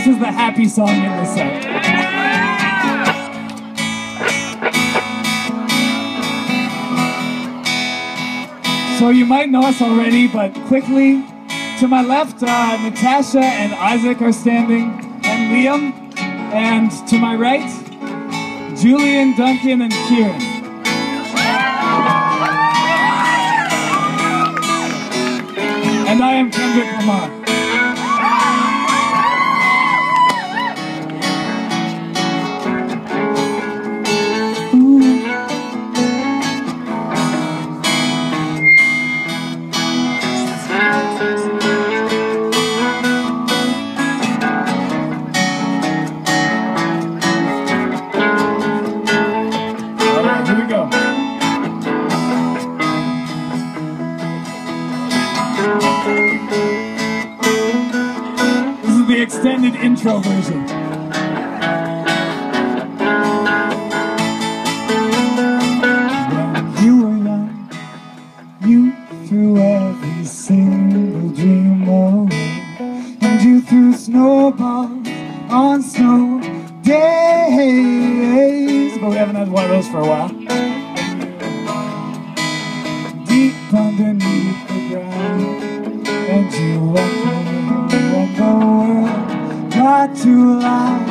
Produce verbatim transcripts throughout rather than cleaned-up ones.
This is the happy song in the set. So you might know us already, but quickly, to my left, uh, Natasha and Isaac are standing, and Liam. And to my right, Julian, Duncan, and Kieran. And I am Kendrick Lamar. This is the extended intro version. When you were young, you threw every single dream away, and you threw snowballs on snow days. But we haven't had one of those for a while. Deep underneath the ground, and you wondered when the world got too loud.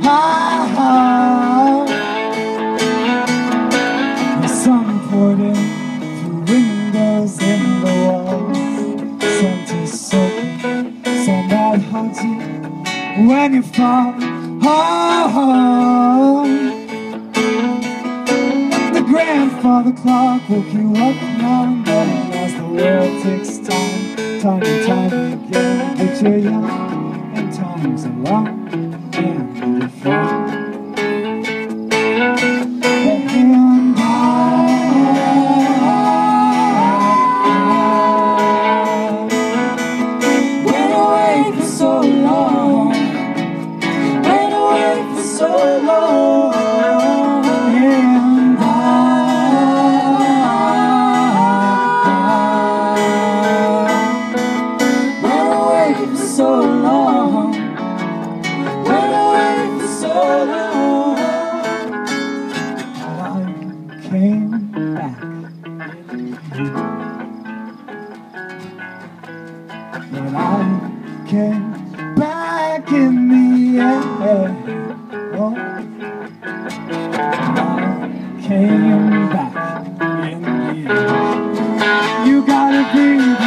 The sun poured in through windows in the walls, sent you soaking, send that haunts you when you fall. The grandfather clock woke you up now and then, as the world takes time, time and time again. But you're young, and time's a long and you're free. And I went away for so long, went away for so long. And I so long, went away for so long. I came back. When I came back in the end, oh, I came back in the end. You gotta breathe.